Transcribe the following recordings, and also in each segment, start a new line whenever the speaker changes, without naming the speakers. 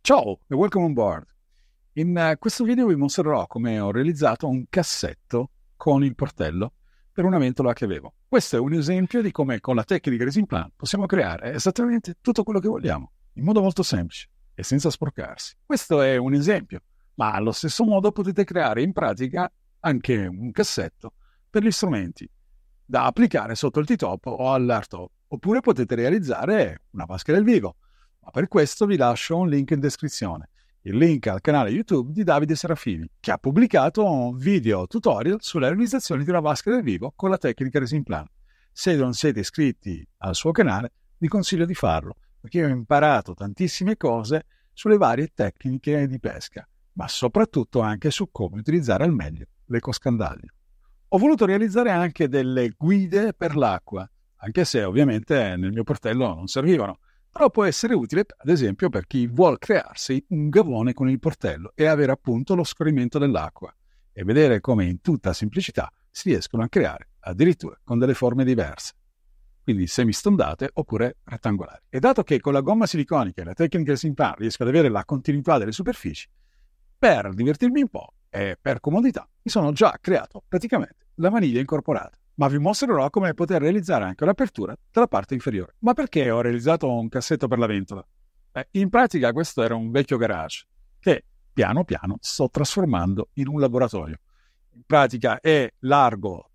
Ciao e welcome on board. In questo video vi mostrerò come ho realizzato un cassetto con il portello per una ventola che avevo. Questo è un esempio di come con la tecnica Resin Plan possiamo creare esattamente tutto quello che vogliamo, in modo molto semplice e senza sporcarsi. Questo è un esempio, ma allo stesso modo potete creare in pratica anche un cassetto per gli strumenti da applicare sotto il T-top o all'hardtop, oppure potete realizzare una maschera del vivo. Ma per questo vi lascio un link in descrizione, il link al canale YouTube di Davide Serafini, che ha pubblicato un video tutorial sulla realizzazione di una maschera del vivo con la tecnica Resin Plan. Se non siete iscritti al suo canale, vi consiglio di farlo, perché ho imparato tantissime cose sulle varie tecniche di pesca, ma soprattutto anche su come utilizzare al meglio l'ecoscandaglio. Ho voluto realizzare anche delle guide per l'acqua, anche se ovviamente nel mio portello non servivano. Però può essere utile, ad esempio, per chi vuol crearsi un gavone con il portello e avere appunto lo scorrimento dell'acqua e vedere come in tutta semplicità si riescono a creare addirittura con delle forme diverse, quindi semistondate oppure rettangolari. E dato che con la gomma siliconica e la tecnica Resin Plan riesco ad avere la continuità delle superfici, per divertirmi un po' e per comodità mi sono già creato praticamente la maniglia incorporata. Ma vi mostrerò come poter realizzare anche l'apertura della parte inferiore. Ma perché ho realizzato un cassetto per la ventola? In pratica questo era un vecchio garage che piano piano sto trasformando in un laboratorio. In pratica è largo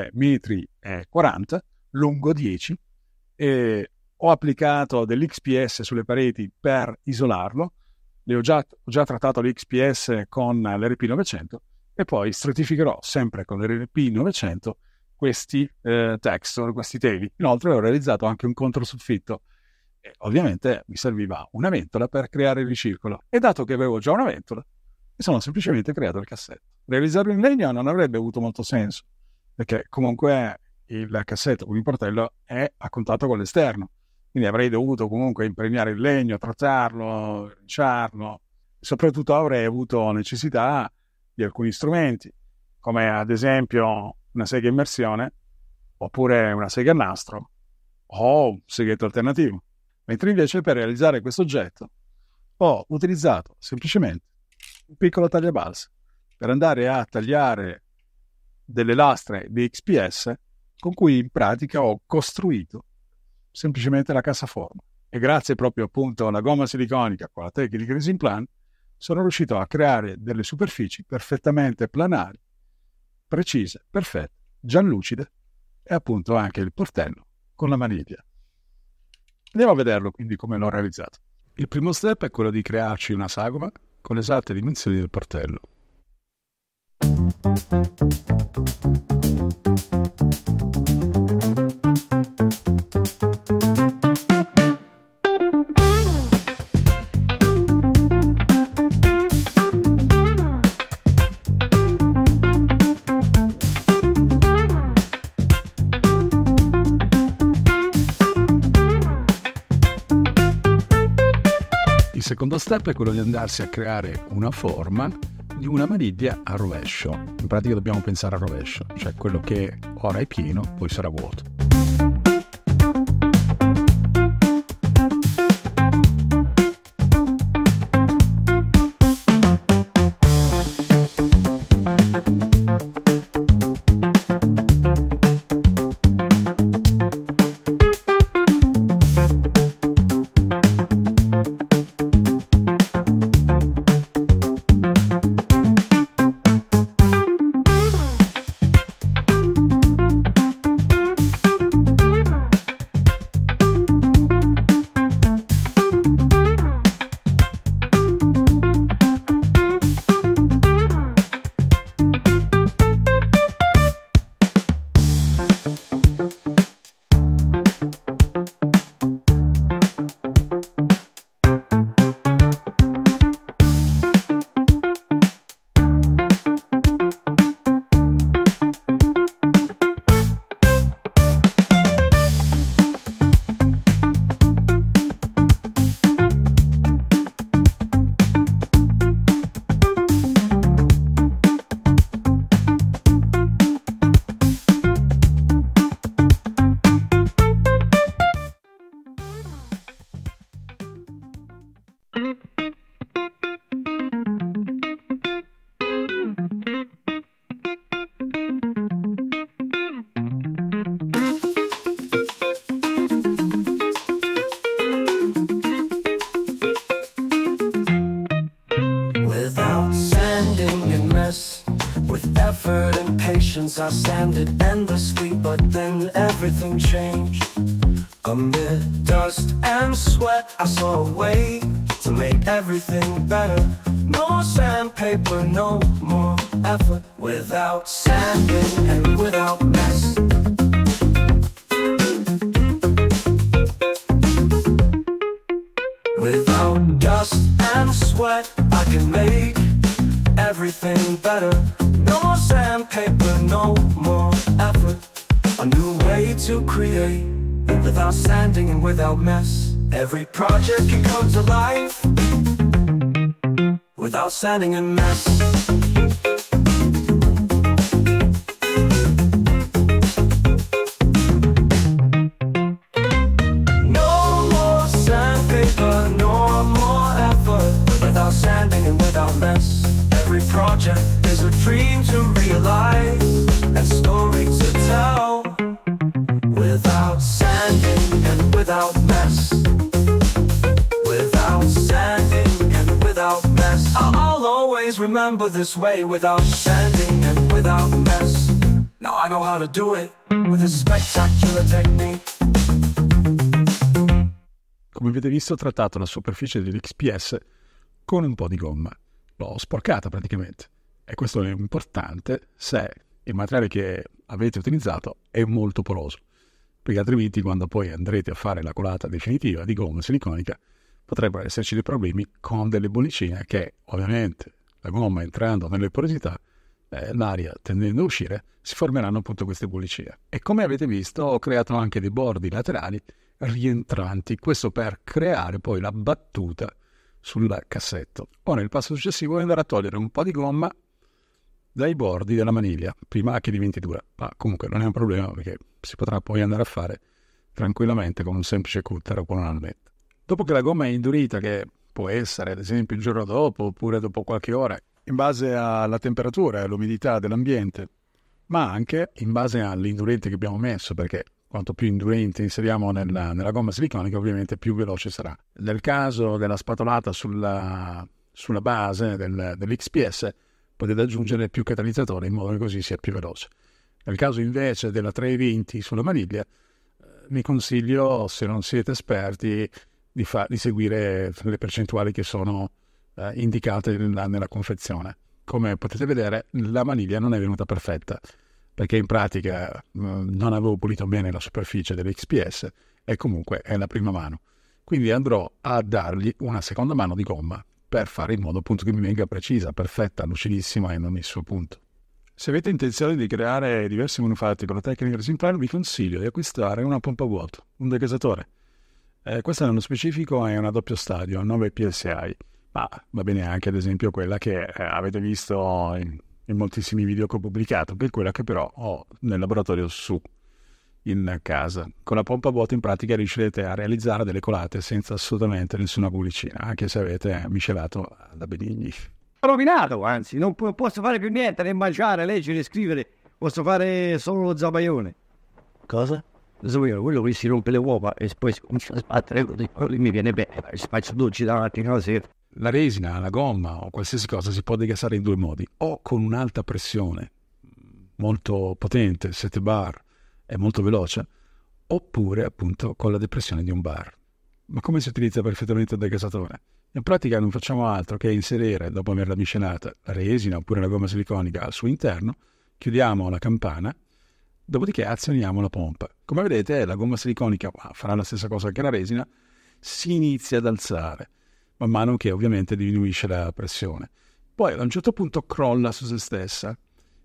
2,40 m, lungo 10, e ho applicato dell'XPS sulle pareti per isolarlo. Ho già trattato l'XPS con l'RP900 e poi stratificherò sempre con l'RP900 questi texture, questi teli. Inoltre ho realizzato anche un controsoffitto e ovviamente mi serviva una ventola per creare il ricircolo, e dato che avevo già una ventola mi sono semplicemente creato il cassetto. Realizzarlo in legno non avrebbe avuto molto senso, perché comunque il cassetto con il portello è a contatto con l'esterno, quindi avrei dovuto comunque impregnare il legno, trattarlo, ricciarlo, e soprattutto avrei avuto necessità di alcuni strumenti, come ad esempio una sega immersione, oppure una sega a nastro, o un seghetto alternativo. Mentre invece per realizzare questo oggetto ho utilizzato semplicemente un piccolo tagliabalze per andare a tagliare delle lastre di XPS con cui in pratica ho costruito semplicemente la cassaforma. E grazie proprio appunto alla gomma siliconica con la tecnica Resin Plan sono riuscito a creare delle superfici perfettamente planari, precise, perfette, già lucide, e appunto anche il portello con la maniglia. Andiamo a vederlo quindi come l'ho realizzato. Il primo step è quello di crearci una sagoma con le esatte dimensioni del portello. Il secondo step è quello di andarsi a creare una forma di una maniglia a rovescio. In pratica dobbiamo pensare al rovescio, cioè quello che ora è pieno, poi sarà vuoto.
once I sanded endlessly, but then everything changed. Amid dust and sweat, I saw a way to make everything better. No sandpaper, no more effort. Without sanding and without mess. Without dust and sweat, I can make everything better. No more sandpaper, no more effort. A new way to create, without sanding and without mess. Every project can come to life without sanding and mess. No more sandpaper, no more effort. Without sanding and without mess. Every project is a dream to realize and story to tell. Without sanding and without mess. Without sanding and without mess. I'll always remember this way. Without sanding and without mess. Now I know how to do it with a spectacular technique.
Come avete visto, ho trattato la superficie dell'XPS con un po' di gomma. L'ho sporcata praticamente. E questo è importante se il materiale che avete utilizzato è molto poroso, perché altrimenti quando poi andrete a fare la colata definitiva di gomma siliconica potrebbero esserci dei problemi con delle bollicine che ovviamente la gomma entrando nelle porosità, l'aria tendendo a uscire, si formeranno appunto queste bollicine. E come avete visto ho creato anche dei bordi laterali rientranti, questo per creare poi la battuta sul cassetto. Ora il passo successivo è andare a togliere un po' di gomma dai bordi della maniglia prima che diventi dura, ma comunque non è un problema perché si potrà poi andare a fare tranquillamente con un semplice cutter o con un almetto. Dopo che la gomma è indurita, che può essere ad esempio il giorno dopo oppure dopo qualche ora, in base alla temperatura e all'umidità dell'ambiente, ma anche in base all'indurente che abbiamo messo, perché quanto più indurente inseriamo nella gomma siliconica ovviamente più veloce sarà. Nel caso della spatolata sulla base dell'XPS potete aggiungere più catalizzatori in modo che così sia più veloce. Nel caso invece della 320 sulla maniglia vi consiglio, se non siete esperti, di seguire le percentuali che sono indicate nella confezione. Come potete vedere la maniglia non è venuta perfetta perché in pratica non avevo pulito bene la superficie dell'XPS e comunque è la prima mano. Quindi andrò a dargli una seconda mano di gomma per fare in modo appunto che mi venga precisa, perfetta, lucidissima in ogni suo punto. Se avete intenzione di creare diversi manufatti con la tecnica Resin Plan, vi consiglio di acquistare una pompa a vuoto, un degasatore. Questa nello specifico è una doppio stadio, a 9 PSI, ma va bene anche ad esempio quella che avete visto in moltissimi video che ho pubblicato, che è quella che però ho nel laboratorio su in casa. Con la pompa a vuoto in pratica riuscirete a realizzare delle colate senza assolutamente nessuna bollicina, anche se avete miscelato da Benigni.
Rovinato, anzi, non posso fare più niente, né mangiare, leggere, scrivere, posso fare solo lo zabaione.
Cosa?
Lo zabaione, quello che si rompe le uova e poi si comincia a sbattere, così mi viene bene, faccio dolci davanti alla sera.
La resina, la gomma o qualsiasi cosa si può degassare in due modi, o con un'alta pressione molto potente, 7 bar, è molto veloce, oppure appunto con la depressione di un bar. Ma come si utilizza perfettamente il degassatore? In pratica non facciamo altro che inserire, dopo averla miscelata, la resina oppure la gomma siliconica al suo interno, chiudiamo la campana, dopodiché azioniamo la pompa. Come vedete la gomma siliconica farà la stessa cosa che la resina, si inizia ad alzare man mano che ovviamente diminuisce la pressione. Poi ad un certo punto crolla su se stessa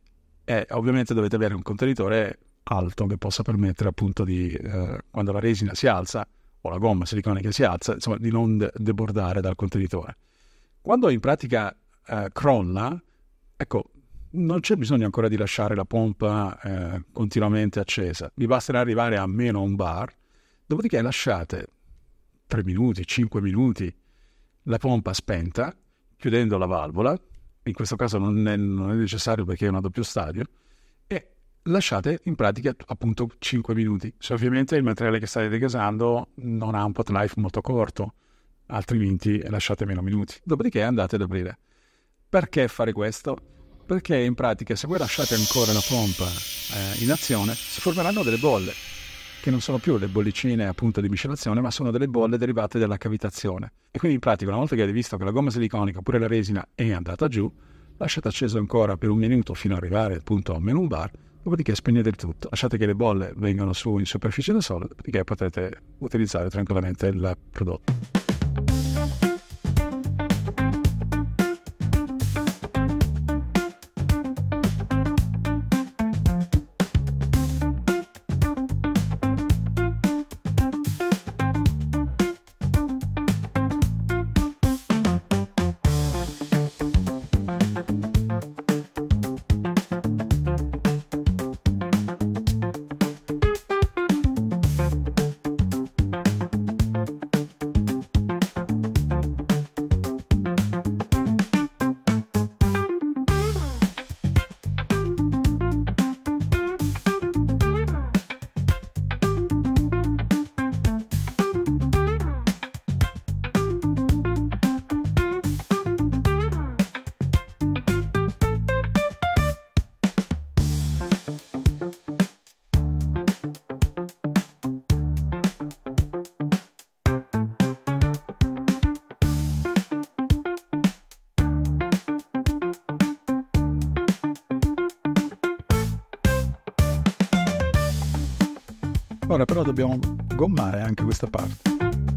e ovviamente dovete avere un contenitore alto che possa permettere appunto di, quando la resina si alza o la gomma siliconica si alza, insomma di non debordare dal contenitore. Quando in pratica crolla, ecco, non c'è bisogno ancora di lasciare la pompa continuamente accesa, vi basterà arrivare a meno 1 bar, dopodiché lasciate 3 minuti, 5 minuti la pompa spenta, chiudendo la valvola, in questo caso non è necessario perché è una doppio stadio, e lasciate in pratica appunto 5 minuti. Se ovviamente il materiale che state degasando non ha un pot life molto corto, altrimenti lasciate meno minuti. Dopodiché andate ad aprire. Perché fare questo? Perché in pratica se voi lasciate ancora la pompa in azione si formeranno delle bolle che non sono più le bollicine appunto di miscelazione, ma sono delle bolle derivate dalla cavitazione. E quindi in pratica una volta che avete visto che la gomma siliconica oppure la resina è andata giù, lasciate acceso ancora per 1 minuto fino ad arrivare appunto a meno un bar, dopodiché spegnete il tutto, lasciate che le bolle vengano su in superficie del sole, dopodiché potete utilizzare tranquillamente il prodotto. Ora però dobbiamo gommare anche questa parte.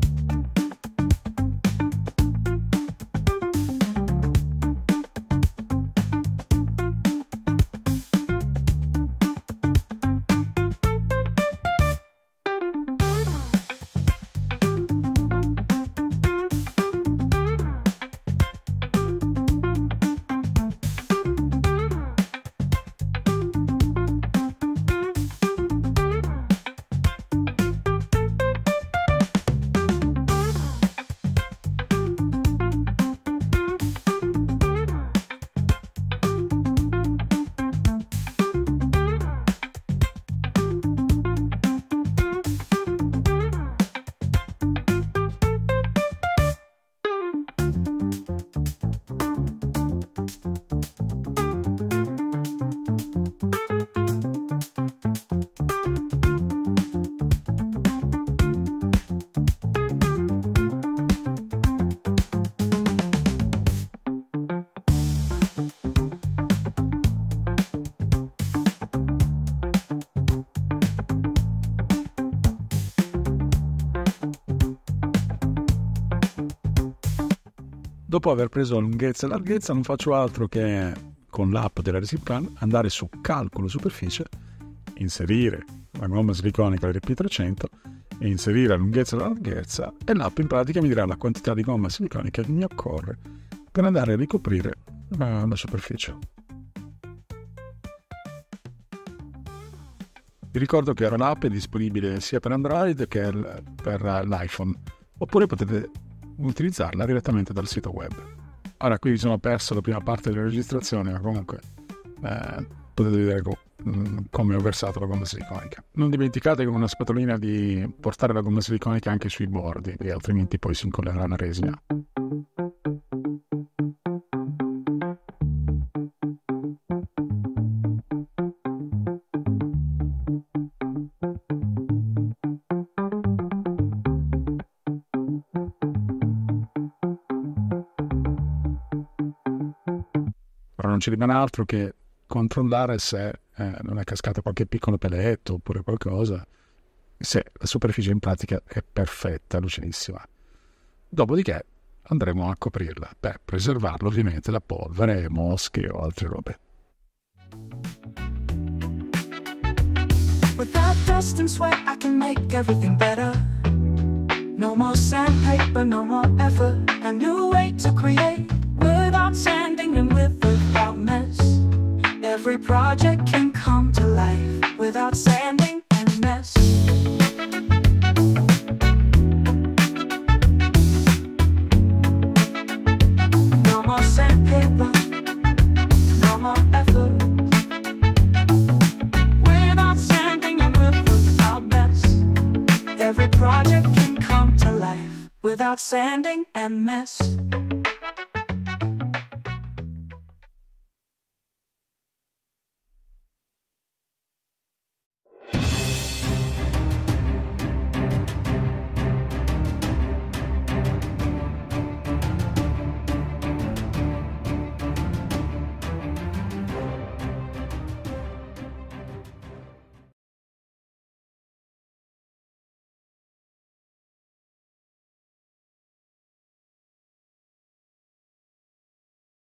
Dopo aver preso lunghezza e larghezza non faccio altro che con l'app della Resiplan andare su calcolo superficie, inserire la gomma siliconica RP300 e inserire la lunghezza e la larghezza e l'app in pratica mi dirà la quantità di gomma siliconica che mi occorre per andare a ricoprire la superficie. Vi ricordo che l'app è disponibile sia per Android che per l'iPhone, oppure potete utilizzarla direttamente dal sito web. Ora qui vi sono perso la prima parte della registrazione, ma comunque potete vedere come ho versato la gomma siliconica. Non dimenticate con una spatolina di portare la gomma siliconica anche sui bordi, e altrimenti poi si incollerà una resina. Non ci rimane altro che controllare se non è cascato qualche piccolo peletto oppure qualcosa, se la superficie in pratica è perfetta, lucidissima. Dopodiché andremo a coprirla per preservarlo ovviamente da polvere, mosche o altre robe.
Without dust and sweat I can make everything better. No more sandpaper, no more effort. A new way to create. Without sanding and without mess. Every project can come to life without sanding and mess. No more sandpaper, no more effort. Without sanding and without mess. Every project can come to life without sanding and mess.